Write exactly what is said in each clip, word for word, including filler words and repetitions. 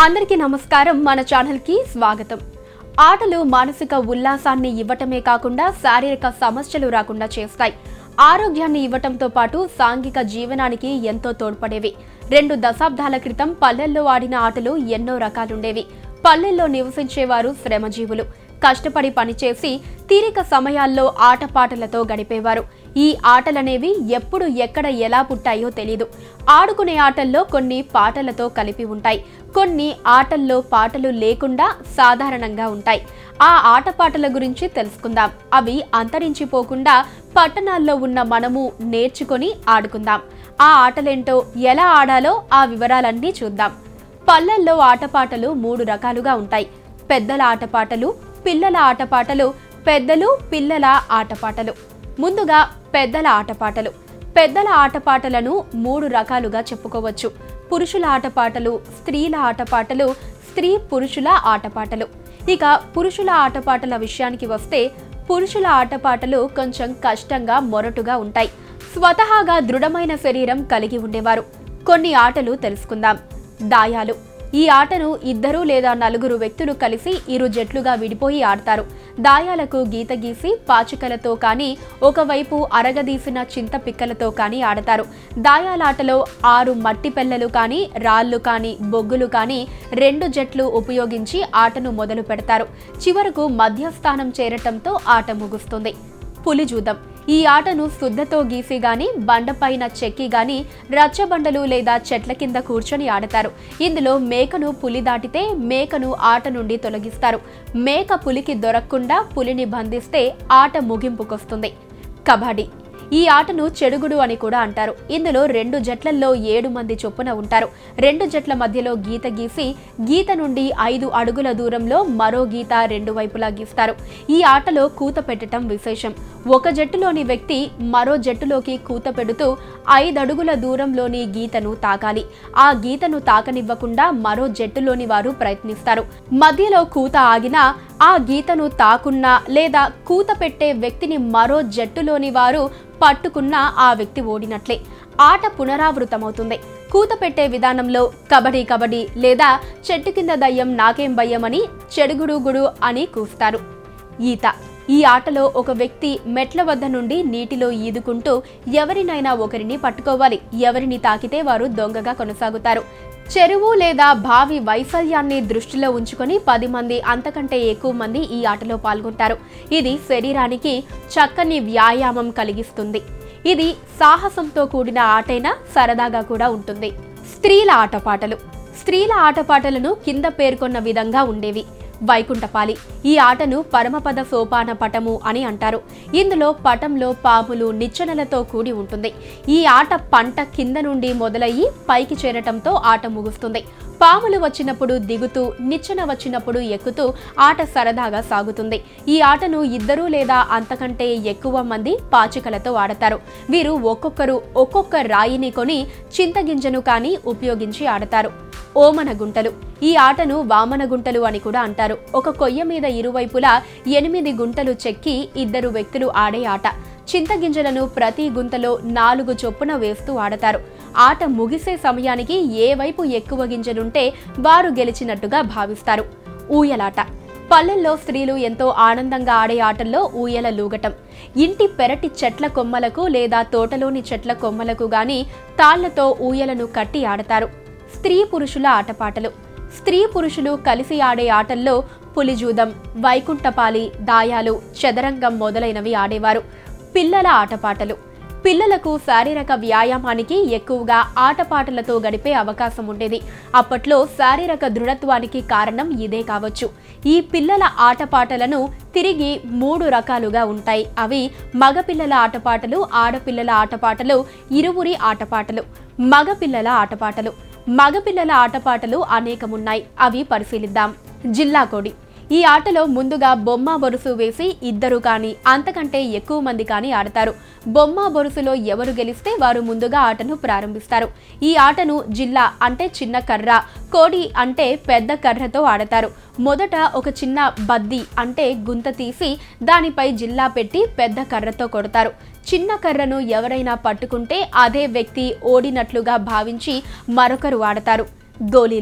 అందరికీ నమస్కారం మన ఛానల్ కి స్వాగతం। ఆటలు మానసిక ఉల్లాసాన్ని ఇవ్వటమే కాకుండా శారీరక సమస్యలు రాకుండా చేస్తాయి। ఆరోగ్యాన్ని ఇవ్వటంతో పాటు సాంఘిక జీవనానికి ఎంతో తోడ్పడేవి। రెండు దశాబ్దాల క్రితం పల్లెల్లో ఆడిన ఆటలు ఎన్నో రకాలుండేవి। పల్లెల్లో నివసించేవారు శ్రమజీవులు, కష్టపడి పనిచేసి తీరిక సమయాల్లో ఆటపాటలతో గడిపేవారు। ఈ ఆటలనేవి ఎప్పుడు ఎక్కడ ఎలా పుట్టాయో తెలియదు। ఆడుకునే ఆటల్లో కొన్ని పాటలతో కలిపి ఉంటాయి, కొన్ని ఆటల్లో పాటలు లేకుండా సాధారణంగా ఉంటాయి। ఆ ఆటపాటల గురించి తెలుసుకుందాం। అవి అంతరించిపోకుండా పట్టణాల్లో ఉన్న మనము నేర్చుకొని ఆడుకుందాం। ఆ ఆటలేంటో ఎలా ఆడాలో ఆ వివరాలన్నీ చూద్దాం। పల్లెల్లో ఆటపాటలు మూడు రకాలుగా ఉంటాయి। పెద్దల ఆటపాటలు, పిల్లల ఆటపాటలు, పెద్దలు పిల్లల ఆటపాటలు। ముందుగా పెద్దల ఆటపాటలు। పెద్దల ఆటపాటలను మూడు రకాలుగా చెప్పుకోవచ్చు। పురుషుల ఆటపాటలు, స్త్రీల ఆటపాటలు, స్త్రీ పురుషుల ఆటపాటలు। ఇక పురుషుల ఆటపాటల విషయానికి వస్తే పురుషుల ఆటపాటలు కొంచెం కష్టంగా మొరటుగా ఉంటాయి। స్వతహాగా దృఢమైన శరీరం కలిగి ఉండేవారు। కొన్ని ఆటలు తెలుసుకుందాం। దాయాలు। ఈ ఆటను ఇద్దరు లేదా నలుగురు వ్యక్తులు కలిసి ఇరు జట్లుగా విడిపోయి ఆడతారు। దాయాలకు గీత గీసి పాచికలతో కానీ ఒకవైపు అరగదీసిన చింత పిక్కలతో కానీ ఆడతారు। దాయాలాటలో ఆరు మట్టి పెల్లలు కానీ రాళ్ళు కానీ బొగ్గులు కానీ రెండు జట్లు ఉపయోగించి ఆటను మొదలు పెడతారు। చివరకు మధ్యస్థానం చేరటంతో ఆట ముగుస్తుంది। పులిజూదం। ఈ ఆటను శుద్ధతో గీసి గాని బండపైన చెక్కి గాని రచ్చబండలు లేదా చెట్ల కింద కూర్చొని ఆడతారు। ఇందులో మేకను పులి దాటితే మేకను ఆట నుండి తొలగిస్తారు। మేక పులికి దొరకకుండా పులిని బంధిస్తే ఆట ముగింపుకొస్తుంది। కబడ్డీ। ఈ ఆటను చెడుగుడు అని కూడా అంటారు। ఇందులో రెండు జట్లల్లో ఏడు మంది చొప్పున ఉంటారు। రెండు జట్ల మధ్యలో గీత గీసి గీత నుండి ఐదు అడుగుల దూరంలో మరో గీత రెండు వైపులా గీస్తారు। ఈ ఆటలో కూత పెట్టడం విశేషం। ఒక జట్టులోని వ్యక్తి మరో జట్టులోకి కూత పెడుతూ ఐదడుగుల దూరంలోని గీతను తాకాలి। ఆ గీతను తాకనివ్వకుండా మరో జట్టులోని వారు ప్రయత్నిస్తారు। మధ్యలో కూత ఆగినా ఆ గీతను తాకున్నా లేదా కూత పెట్టే వ్యక్తిని మరో జట్టులోని వారు పట్టుకున్నా ఆ వ్యక్తి ఓడినట్లే। ఆట పునరావృతమవుతుంది। కూత పెట్టే విధానంలో కబడ్డీ కబడ్డీ లేదా చెట్టు కింద దయ్యం నాకేం భయం అని చెడుగుడుగుడు అని కూస్తారు। ఈత। ఈ ఆటలో ఒక వ్యక్తి మెట్ల వద్ద నుండి నీటిలో ఈదుకుంటూ ఎవరినైనా ఒకరిని పట్టుకోవాలి। ఎవరిని తాకితే వారు దొంగగా కొనసాగుతారు। చెరువు లేదా బావి వైఫల్యాన్ని దృష్టిలో ఉంచుకొని పది మంది అంతకంటే ఎక్కువ మంది ఈ ఆటలో పాల్గొంటారు। ఇది శరీరానికి చక్కని వ్యాయామం కలిగిస్తుంది। ఇది సాహసంతో కూడిన ఆటైనా సరదాగా కూడా ఉంటుంది। స్త్రీల ఆటపాటలు। స్త్రీల ఆటపాటలను కింద పేర్కొన్న విధంగా ఉండేవి। వైకుంఠపాలి। ఈ ఆటను పరమపద సోపాన పటము అని అంటారు। ఇందులో పటంలో పాములు నిచ్చెనలతో కూడి ఉంటుంది। ఈ ఆట పంట కింద నుండి మొదలయ్యి పైకి చేరటంతో ఆట ముగుస్తుంది। పాములు వచ్చినప్పుడు దిగుతూ నిచ్చెన వచ్చినప్పుడు ఎక్కుతూ ఆట సరదాగా సాగుతుంది। ఈ ఆటను ఇద్దరు లేదా అంతకంటే ఎక్కువ మంది పాచికలతో ఆడతారు। వీరు ఒక్కొక్కరు ఒక్కొక్క రాయిని కొని చింతగింజను కానీ ఉపయోగించి ఆడతారు। ఓమన గుంటలు। ఈ ఆటను వామన గుంటలు అని కూడా అంటారు। ఒక కొయ్య మీద ఇరువైపులా ఎనిమిది గుంటలు చెక్కి ఇద్దరు వ్యక్తులు ఆడే ఆట। చింతగింజలను ప్రతి గుంతలో నాలుగు చొప్పున వేస్తూ ఆడతారు। ఆట ముగిసే సమయానికి ఏ వైపు ఎక్కువ గింజలుంటే వారు గెలిచినట్టుగా భావిస్తారు। ఊయలాట। పల్లెల్లో స్త్రీలు ఎంతో ఆనందంగా ఆడే ఆటల్లో ఊయల లూగటం। ఇంటి పెరటి చెట్ల కొమ్మలకు లేదా తోటలోని చెట్ల కొమ్మలకు గాని తాళ్లతో ఊయలను కట్టి ఆడతారు। స్త్రీ పురుషుల ఆటపాటలు। స్త్రీ పురుషులు కలిసి ఆడే ఆటల్లో పులిజూదం, వైకుంఠపాలి, దాయాలు, చదరంగం మొదలైనవి ఆడేవారు। పిల్లల ఆటపాటలు। పిల్లలకు శారీరక వ్యాయామానికి ఎక్కువగా ఆటపాటలతో గడిపే అవకాశం ఉండేది। అప్పట్లో శారీరక దృఢత్వానికి కారణం ఇదే కావచ్చు। ఈ పిల్లల ఆటపాటలను తిరిగి మూడు రకాలుగా ఉంటాయి। అవి మగపిల్లల ఆటపాటలు, ఆడపిల్లల ఆటపాటలు, ఇరువురి ఆటపాటలు। మగపిల్లల ఆటపాటలు। మగపిల్లల ఆటపాటలు అనేకమున్నాయి, అవి పరిశీలిద్దాం। జిల్లా కోడి। ఈ ఆటలో ముందుగా బొమ్మ బొరుసు వేసి ఇద్దరు కానీ అంతకంటే ఎక్కువ మంది కానీ ఆడతారు। బొమ్మ బొరుసులో ఎవరు గెలిస్తే వారు ముందుగా ఆటను ప్రారంభిస్తారు। ఈ ఆటను జిల్లా అంటే చిన్న కర్ర, కోడి అంటే పెద్ద కర్రతో ఆడతారు। మొదట ఒక చిన్న బద్ది అంటే గుంత తీసి దానిపై జిల్లా పెట్టి పెద్ద కర్రతో కొడతారు। చిన్న కర్రను ఎవరైనా పట్టుకుంటే అదే వ్యక్తి ఓడినట్లుగా భావించి మరొకరు ఆడతారు। గోలీలు।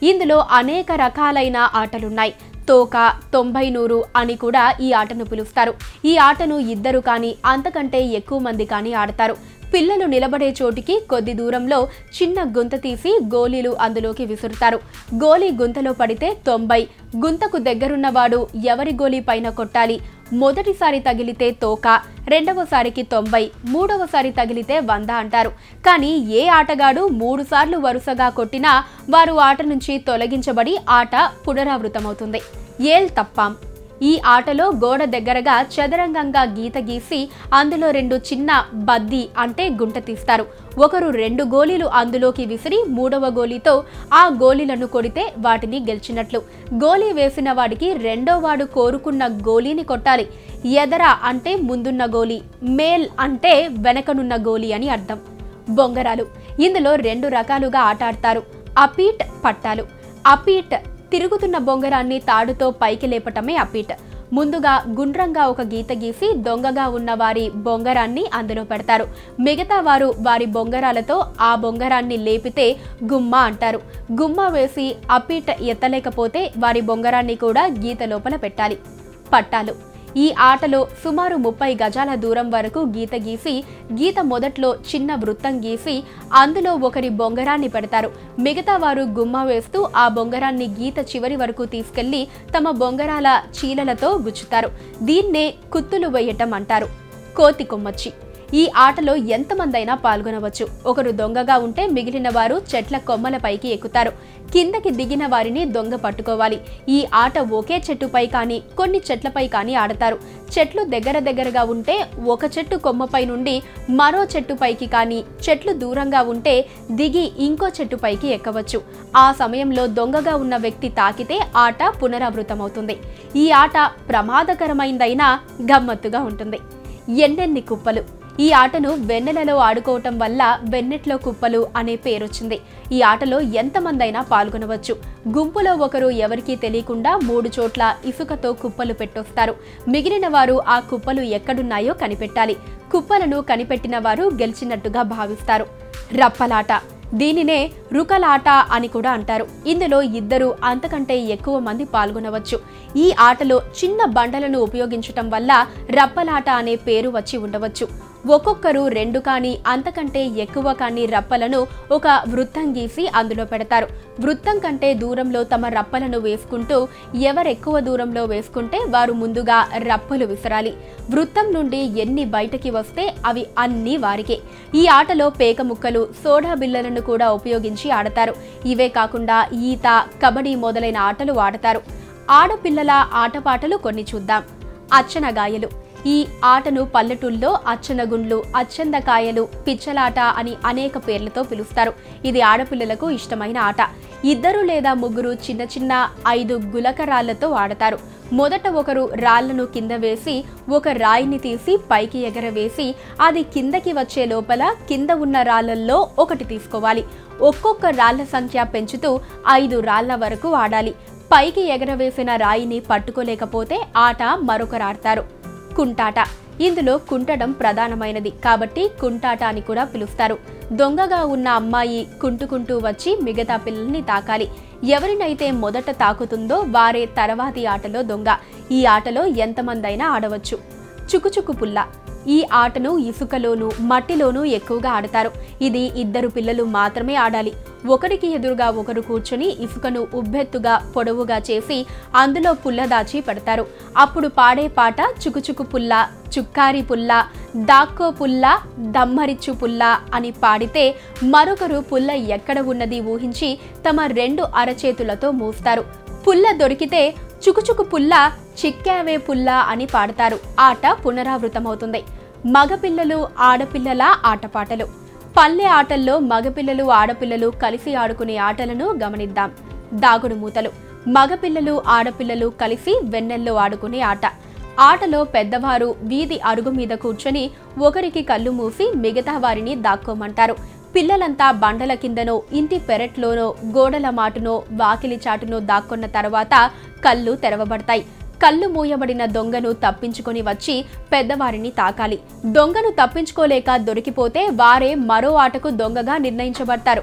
ఇందులో అనేక రకాలైన ఆటలున్నాయి. తోక, తొంభై నూరు అని కూడా ఈ ఆటను పిలుస్తారు. ఈ ఆటను ఇద్దరు కానీ అంతకంటే ఎక్కువ మంది కానీ ఆడతారు. పిల్లలు నిలబడే చోటికి కొద్ది దూరంలో చిన్న గుంత తీసి గోళీలు అందులోకి విసురుతారు. గోలీ గుంతలో పడితే తొంభై, గుంతకు దగ్గరున్నవాడు ఎవరి గోలీ పైన కొట్టాలి. మొదటిసారి తగిలితే తోక, రెండవసారికి తొంభై, మూడవసారి తగిలితే వంద అంటారు. కానీ ఏ ఆటగాడు మూడు సార్లు వరుసగా కొట్టినా వారు ఆట నుంచి తొలగించబడి ఆట పునరావృతమవుతుంది. ఏల్ తప్పాం. ఈ ఆటలో గోడ దగ్గరగా చదరంగంగా గీత గీసి అందులో రెండు చిన్న బద్ది అంటే గుంట తీస్తారు. ఒకరు రెండు గోళీలు అందులోకి విసిరి మూడవ గోళీతో ఆ గోళీలను కొడితే వాటిని గెలిచినట్లు. గోళీ వేసిన వాడికి రెండో వాడు కోరుకున్న గోళీని కొట్టాలి. ఎదర అంటే ముందున్న గోళీ, మేల్ అంటే వెనకనున్న గోళీ అని అర్థం. బొంగరాలు. ఇందులో రెండు రకాలుగా ఆట ఆడతారు. అపీట్, పట్టాలు. అపీట్ తిరుగుతున్న బొంగరాన్ని తాడుతో పైకి లేపటమే అపీట్. ముందుగా గుండ్రంగా ఒక గీత గీసి దొంగగా ఉన్న వారి బొంగరాన్ని అందులో పెడతారు. మిగతా వారు వారి బొంగరాలతో ఆ బొంగరాన్ని లేపితే గుమ్మ అంటారు. గుమ్మ వేసి అపీట్ ఎత్తలేకపోతే వారి బొంగరాన్ని కూడా గీత లోపల పెట్టాలి. పట్టాలు. ఈ ఆటలో సుమారు ముప్పై గజాల దూరం వరకు గీత గీసి గీత మొదట్లో చిన్న వృత్తం గీసి అందులో ఒకరి బొంగరాన్ని పెడతారు. మిగతా వారు గుమ్మ వేస్తూ ఆ బొంగరాన్ని గీత చివరి వరకు తీసుకెళ్లి తమ బొంగరాల చీలలతో గుచ్చుతారు. దీన్నే కుత్తులు వేయటం అంటారు. కోతి కొమ్మచ్చి. ఈ ఆటలో ఎంతమందైనా పాల్గొనవచ్చు. ఒకరు దొంగగా ఉంటే మిగిలిన వారు చెట్ల కొమ్మల పైకి ఎక్కుతారు. కిందకి దిగిన వారిని దొంగ పట్టుకోవాలి. ఈ ఆట ఒకే చెట్టుపై కానీ కొన్ని చెట్లపై కానీ ఆడతారు. చెట్లు దగ్గర దగ్గరగా ఉంటే ఒక చెట్టు కొమ్మపై నుండి మరో చెట్టుపైకి కానీ, చెట్లు దూరంగా ఉంటే దిగి ఇంకో చెట్టుపైకి ఎక్కవచ్చు. ఆ సమయంలో దొంగగా ఉన్న వ్యక్తి తాకితే ఆట పునరావృతమవుతుంది. ఈ ఆట ప్రమాదకరమైందైనా గమ్మత్తుగా ఉంటుంది. ఎన్నెన్ని కుప్పలు. ఈ ఆటను వెన్నెలలో ఆడుకోవటం వల్ల వెన్నెట్లో కుప్పలు అనే పేరొచ్చింది. ఈ ఆటలో ఎంతమందైనా పాల్గొనవచ్చు. గుంపులో ఒకరు ఎవరికీ తెలియకుండా మూడు చోట్ల ఇసుకతో కుప్పలు పెట్టొస్తారు. మిగిలిన వారు ఆ కుప్పలు ఎక్కడున్నాయో కనిపెట్టాలి. కుప్పలను కనిపెట్టిన వారు గెలిచినట్టుగా భావిస్తారు. రప్పలాట. దీనినే రుకలాట అని కూడా అంటారు. ఇందులో ఇద్దరు అంతకంటే ఎక్కువ మంది పాల్గొనవచ్చు. ఈ ఆటలో చిన్న బండలను ఉపయోగించటం వల్ల రప్పలాట అనే పేరు వచ్చి ఉండవచ్చు. ఒక్కొక్కరు రెండు కానీ అంతకంటే ఎక్కువ కానీ రప్పలను ఒక వృత్తం గీసి అందులో పెడతారు. వృత్తం కంటే దూరంలో తమ రప్పలను వేసుకుంటూ ఎవరెక్కువ దూరంలో వేసుకుంటే వారు ముందుగా రప్పలు విసరాలి. వృత్తం నుండి ఎన్ని బయటకి వస్తే అవి అన్నీ వారికే. ఈ ఆటలో పేక ముక్కలు, సోడా బిళ్ళలను కూడా ఉపయోగించి ఆడతారు. ఇవే కాకుండా ఈత, కబడ్డీ మొదలైన ఆటలు ఆడతారు. ఆడపిల్లల ఆటపాటలు కొన్ని చూద్దాం. అచ్చనగాయలు. ఈ ఆటను పల్లెటూళ్ళలో అచ్చనగుండ్లు, అచ్చందకాయలు, పిచ్చలాట అని అనేక పేర్లతో పిలుస్తారు. ఇది ఆడపిల్లలకు ఇష్టమైన ఆట. ఇద్దరు లేదా ముగ్గురు చిన్న చిన్న ఐదు గులకరాళ్లతో ఆడతారు. మొదట ఒకరు రాళ్లను కింద వేసి ఒక రాయిని తీసి పైకి ఎగరవేసి అది కిందకి వచ్చే లోపల కింద ఉన్న రాళ్లల్లో ఒకటి తీసుకోవాలి. ఒక్కొక్క రాళ్ల సంఖ్య పెంచుతూ ఐదు రాళ్ల వరకు ఆడాలి. పైకి ఎగరవేసిన రాయిని పట్టుకోలేకపోతే ఆట మరొకరు ఆడతారు. కుంటాట. ఇందులో కుంటడం ప్రధానమైనది కాబట్టి కుంటాట అని కూడా పిలుస్తారు. దొంగగా ఉన్న అమ్మాయి కుంటుకుంటూ వచ్చి మిగతా పిల్లల్ని తాకాలి. ఎవరినైతే మొదట తాకుతుందో వారే తర్వాతి ఆటలో దొంగ. ఈ ఆటలో ఎంతమందైనా ఆడవచ్చు. చుకుచుకు పుల్ల. ఈ ఆటను ఇసుకలోనూ మట్టిలోనూ ఎక్కువగా ఆడతారు. ఇది ఇద్దరు పిల్లలు మాత్రమే ఆడాలి. ఒకరికి ఎదురుగా ఒకరు కూర్చొని ఇసుకను ఉబ్బెత్తుగా పొడవుగా చేసి అందులో పుల్ల దాచి పెడతారు. అప్పుడు పాడే పాట చుకుచుకు పుల్ల, చుక్కారి పుల్ల, దాక్కో పుల్ల, దమ్మరిచ్చు పుల్ల అని పాడితే మరొకరు పుల్ల ఎక్కడ ఉన్నది ఊహించి తమ రెండు అరచేతులతో మూస్తారు. పుల్ల దొరికితే చుకుచుకు పుల్ల, చిక్కావే పుల్ల అని పాడతారు. ఆట పునరావృతమవుతుంది. మగపిల్లలు ఆడపిల్లల ఆటపాటలు. పల్లె ఆటల్లో మగపిల్లలు ఆడపిల్లలు కలిసి ఆడుకునే ఆటలను గమనిద్దాం. దాగుడు మూతలు. మగపిల్లలు ఆడపిల్లలు కలిసి వెన్నెల్లో ఆడుకునే ఆట. ఆటలో పెద్దవారు వీధి అరుగు మీద కూర్చొని ఒకరికి కళ్ళు మూసి మిగతా వారిని దాక్కోమంటారు. పిల్లలంతా బండల కిందనో, ఇంటి పెరట్లోనో, గోడల మాటునో, వాకిలి చాటునో దాక్కున్న తర్వాత కళ్ళు తెరవబడతాయి. కళ్ళు మూయబడిన దొంగను తప్పించుకొని వచ్చి పెద్దవారిని తాకాలి. దొంగను తప్పించుకోలేక దొరికిపోతే వారే మరో ఆటకు దొంగగా నిర్ణయించబడతారు.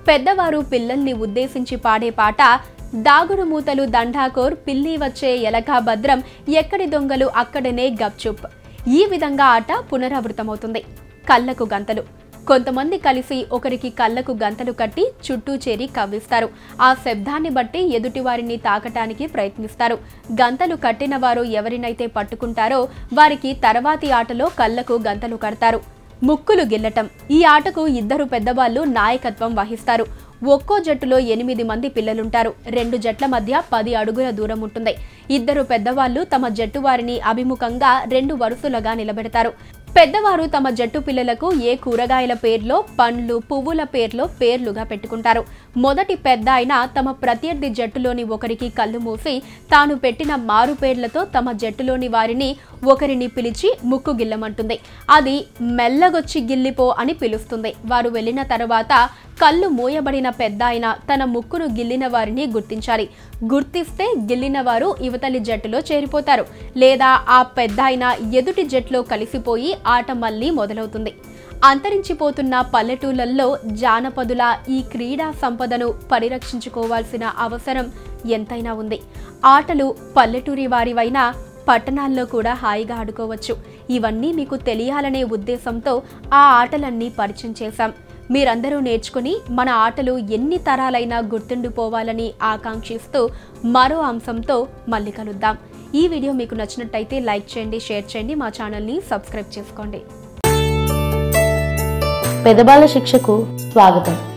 పెద్దవారు పిల్లల్ని ఉద్దేశించి పాడే పాట దాగుడు మూతలు దండాకోర్, పిల్లి వచ్చే ఎలకా భద్రం, ఎక్కడి దొంగలు అక్కడనే గప్చుప్. ఈ విధంగా ఆట పునరావృతమవుతుంది. కళ్ళకు గంతలు. కొంతమంది కలిసి ఒకరికి కళ్ళకు గంతలు కట్టి చుట్టూ చేరి కవ్విస్తారు. ఆ శబ్దాన్ని బట్టి ఎదుటివారిని తాకటానికి ప్రయత్నిస్తారు. గంతలు కట్టిన వారు ఎవరినైతే పట్టుకుంటారో వారికి తర్వాతి ఆటలో కళ్ళకు గంతలు కడతారు. ముక్కులు గిల్లటం. ఈ ఆటకు ఇద్దరు పెద్దవాళ్లు నాయకత్వం వహిస్తారు. ఒక్కో జట్టులో ఎనిమిది మంది పిల్లలుంటారు. రెండు జట్ల మధ్య పది అడుగుల దూరం ఉంటుంది. ఇద్దరు పెద్దవాళ్లు తమ జట్టు వారిని అభిముఖంగా రెండు వరుసలుగా నిలబెడతారు. పెద్దవారు తమ జట్టు పిల్లలకు ఏ కూరగాయల పేర్లో, పండ్లు, పువ్వుల పేర్లో పేర్లుగా పెట్టుకుంటారు. మొదటి పెద్ద ఆయన తమ ప్రత్యర్థి జట్టులోని ఒకరికి కళ్ళు మూసి తాను పెట్టిన మారు పేర్లతో తమ జట్టులోని వారిని ఒకరిని పిలిచి ముక్కు గిల్లమంటుంది. అది మెల్లగొచ్చి గిల్లిపో అని పిలుస్తుంది. వారు వెళ్ళిన తర్వాత కళ్ళు మూయబడిన పెద్ద ఆయన తన ముక్కును గిల్లిన వారిని గుర్తించాలి. గుర్తిస్తే గిల్లిన వారు యువతలి జట్టులో చేరిపోతారు. లేదా ఆ పెద్ద ఆయన ఎదుటి జట్టులో కలిసిపోయి ఆట మళ్ళీ మొదలవుతుంది. అంతరించిపోతున్న పల్లెటూళ్ళల్లో జానపదుల ఈ క్రీడా సంపదను పరిరక్షించుకోవాల్సిన అవసరం ఎంతైనా ఉంది. ఆటలు పల్లెటూరి వారివైనా పట్టణాల్లో కూడా హాయిగా ఆడుకోవచ్చు. ఇవన్నీ మీకు తెలియాలనే ఉద్దేశంతో ఆ ఆటలన్నీ పరిచయం చేశాం. మీరందరూ నేర్చుకుని మన ఆటలు ఎన్ని తరాలైనా గుర్తుండిపోవాలని ఆకాంక్షిస్తూ మరో అంశంతో మళ్ళీ కలుద్దాం. ఈ వీడియో మీకు నచ్చినట్టయితే లైక్ చేయండి, షేర్ చేయండి, మా ఛానల్ని సబ్స్క్రైబ్ చేసుకోండి. పెద్దబాల శిక్షకు స్వాగతం.